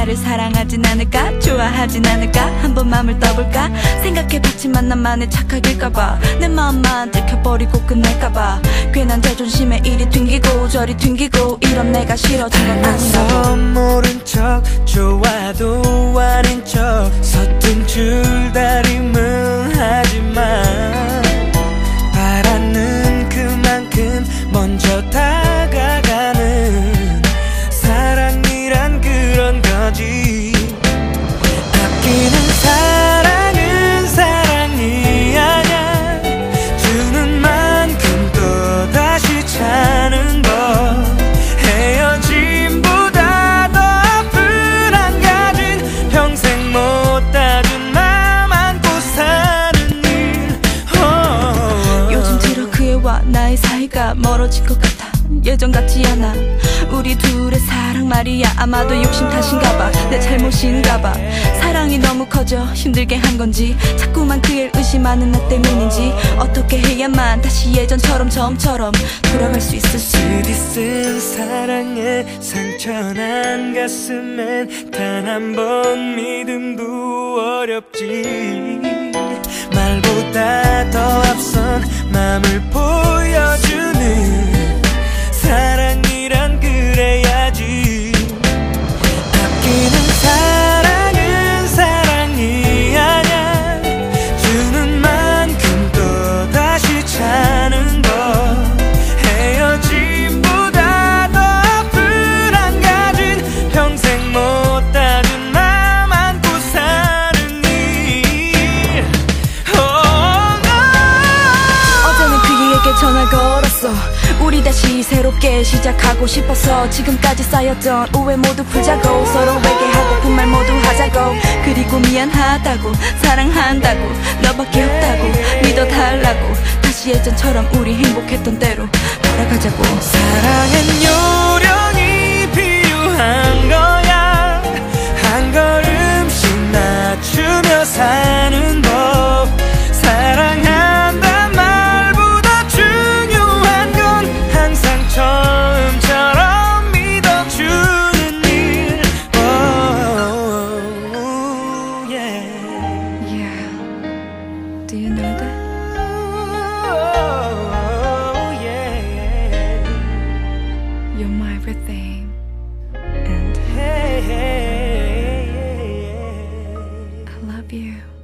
나를 사랑하진 않을까 좋아하진 않을까 한번 맘을 떠볼까 생각해봤지만 나만의 착각일까봐 내 마음만 들켜버리고 끝낼까봐 괜한 자존심에 이리 튕기고 저리 튕기고 이런 내가 싫어진 건 아니라고 모른 척 좋아도 아닌 척 서툰 줄다림은 하지만 바라는 그만큼 먼저 다가가는 사랑이란 그런 거지 아끼는 사랑은 사랑이 아냐 주는 만큼 또 다시 차는 법 헤어짐보다 더 아픈 안 가진 평생 못 따준 맘 안고 사는 일 요즘 들어 그애와 나의 사이가 멀어진 것 같아 예전 같지 않아 우리 둘의 사랑 말이야 아마도 욕심 탓인가봐 내 잘못인가봐 사랑이 너무 커져 힘들게 한 건지 자꾸만 그애를 의심하는 나 때문인지 어떻게 해야만 다시 예전처럼 처음처럼 돌아갈 수 있을지 쓰디쓴 사랑에 상처난 가슴엔 단 한 번 믿음도 어렵지 말보다 더 앞선 맘을 보여주는 사랑이란 그래야지 아끼는 사랑은 사랑이 아냐 주는 만큼 또 다시 차는 법 헤어짐보다 더 아픈 안 가진 평생 못 따준 맘 안고 사는 일 어제는 그에게 전화 걸었어 우리 다시 새롭게 시작하고 싶어서 지금까지 쌓였던 오해 모두 풀자고 서로에게 하고픈 말 모두 하자고 그리고 미안하다고 사랑한다고 너밖에 없다고 믿어달라고 다시 예전처럼 우리 행복했던 대로 돌아가자고 사랑엔 요령이 필요한 거야 한 걸음씩 낮추며 사는 법 사랑한단 말보다 중요한 건 항상 처음처럼 믿어주는 일 Yeah, do you know that? You're my everything and I love you